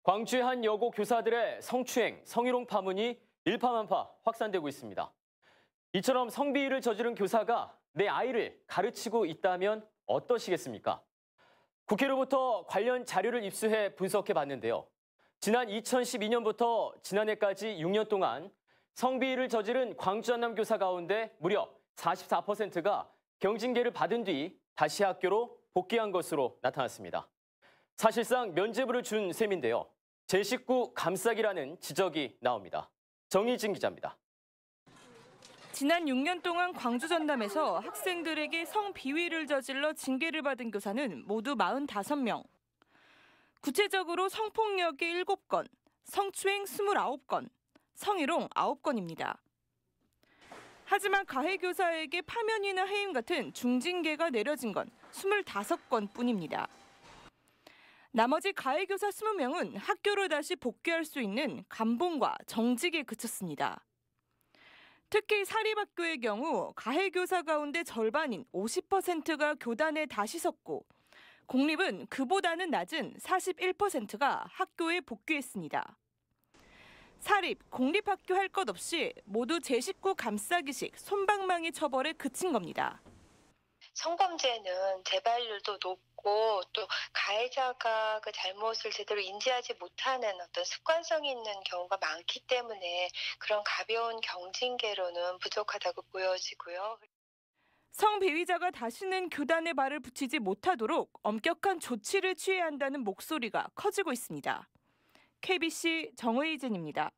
광주의 한 여고 교사들의 성추행, 성희롱 파문이 일파만파 확산되고 있습니다. 이처럼 성비위를 저지른 교사가 내 아이를 가르치고 있다면 어떠시겠습니까? 국회로부터 관련 자료를 입수해 분석해 봤는데요. 지난 2012년부터 지난해까지 6년 동안 성비위를 저지른 광주 한남 교사 가운데 무려 44%가 경징계를 받은 뒤 다시 학교로 복귀한 것으로 나타났습니다. 사실상 면죄부를 준 셈인데요. 제 식구 감싸기라는 지적이 나옵니다. 정희진 기자입니다. 지난 6년 동안 광주 전남에서 학생들에게 성비위를 저질러 징계를 받은 교사는 모두 45명. 구체적으로 성폭력이 7건, 성추행 29건, 성희롱 9건입니다. 하지만 가해 교사에게 파면이나 해임 같은 중징계가 내려진 건 25건 뿐입니다. 나머지 가해 교사 20명은 학교로 다시 복귀할 수 있는 감봉과 정직에 그쳤습니다. 특히 사립학교의 경우 가해 교사 가운데 절반인 50%가 교단에 다시 섰고 공립은 그보다는 낮은 41%가 학교에 복귀했습니다. 사립, 공립학교 할 것 없이 모두 제 식구 감싸기식 솜방망이 처벌에 그친 겁니다. 성범죄는 재발률도 높고 또 가해자가 그 잘못을 제대로 인지하지 못하는 어떤 습관성이 있는 경우가 많기 때문에 그런 가벼운 경징계로는 부족하다고 보여지고요. 성비위자가 다시는 교단에 발을 붙이지 못하도록 엄격한 조치를 취해야 한다는 목소리가 커지고 있습니다. KBC 정의진입니다.